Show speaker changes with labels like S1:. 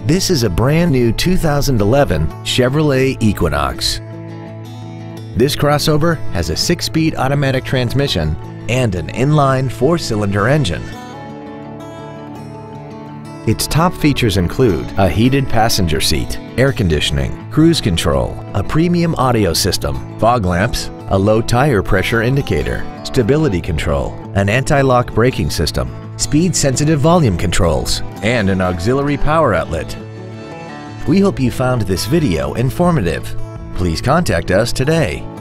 S1: This is a brand new 2011 Chevrolet Equinox. This crossover has a 6-speed automatic transmission and an inline 4-cylinder engine. Its top features include a heated passenger seat, air conditioning, cruise control, a premium audio system, fog lamps, a low tire pressure indicator, stability control, an anti-lock braking system, speed-sensitive volume controls, and an auxiliary power outlet. We hope you found this video informative. Please contact us today.